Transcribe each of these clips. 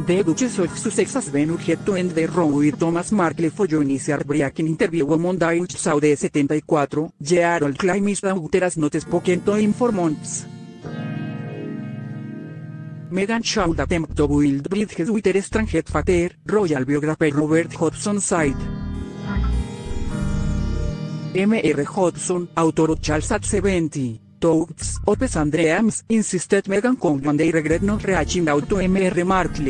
The Duchess of Sussex has been urged to end the row with Thomas Markle for joining a breaking interview on Monday which saw the 74-year-old claims daughter has not spoken to him for months. Meghan should attempt to build bridges with her estranged father, royal biographer Robert Hodgson said. M.R. Hodgson, author of Charles at 70, Thoughts, Opes and Dreams, insisted Meghan could one day regret not reaching out to M.R. Markle.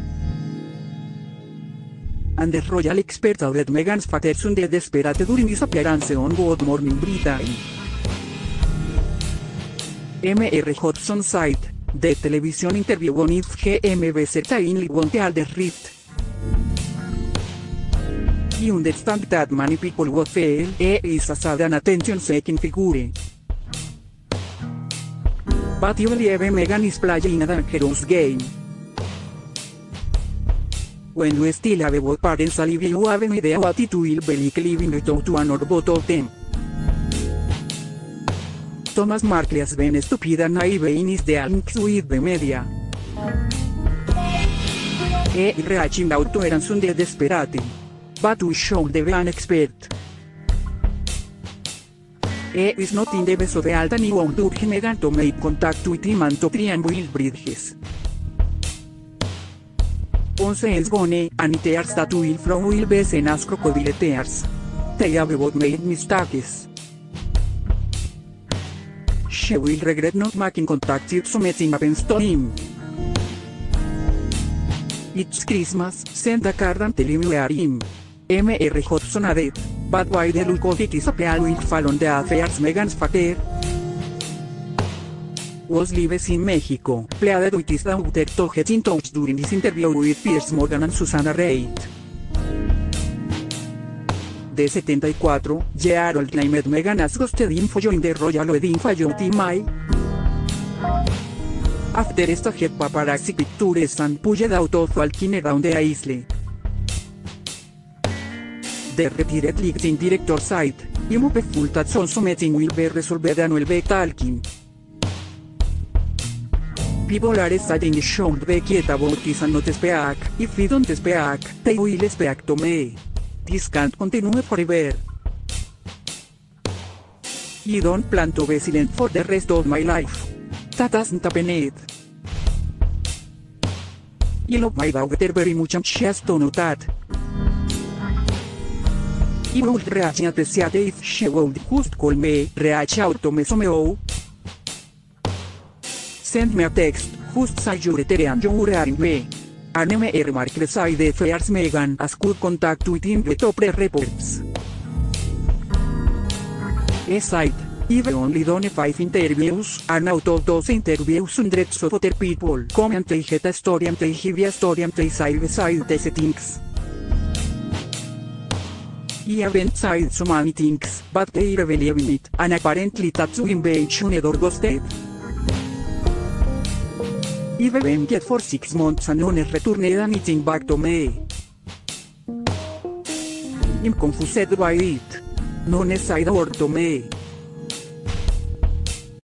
And the royal expert added Meghan's father Sunday desperate during his appearance on Good Morning Britain. M.R. Hodgson said, the television interview on it GMB certainly won't all the rift. I understand that many people would feel he is a sad and attention-seeking figure. But you believe Meghan is playing a dangerous game. When you still have both parents alive you have an idea what it will be like living without one or both of them. Thomas Markle has been stupid and naive in his dealings with the media. He is reaching out to her on Sunday desperate. But we should be an expert. He is not in the best of the health and he won't urge Meghan to make contact with him and to try and build bridges. Once is gone, and tears that will flow will be seen as crocodile tears. They have both made mistakes. She will regret not making contact if something happens to him. It's Christmas, send a card and tell him we are him. M.R. Hodgson added, but why the look of it is appeal will fall on the affairs Meghan's father was lives in Mexico, pleaded with his daughter to get in touch during his interview with Piers Morgan and Susanna Reid. The 74-year-old claimed Meghan has ghosted him for joining the royal wedding failed in May. After staged paparazzi pictures and pushed out of walking around the isle. The retired leading director said, I'm hopeful that something will be resolved and will be talking. People are saying should be quiet about this and not speak. If we don't speak, they will speak to me. This can't continue forever. I don't plan to be silent for the rest of my life. That hasn't happened. I love my daughter very much and she has to know that. I would really appreciate if she would just call me, reach out to me somehow. Send me a text, just say your letter and you are in me. And M.R. Markle said the fears Meghan has good contact with him with top reports. He said, I've only done 5 interviews, and out of those interviews hundreds of other people come and they get a story and they give a story and they say beside these things. I haven't said so many things, but they believe in it, and apparently that's why invasion or ghosted. I've been dead for 6 months and no one returned anything back to me. I'm confused by it. No one said a word to me.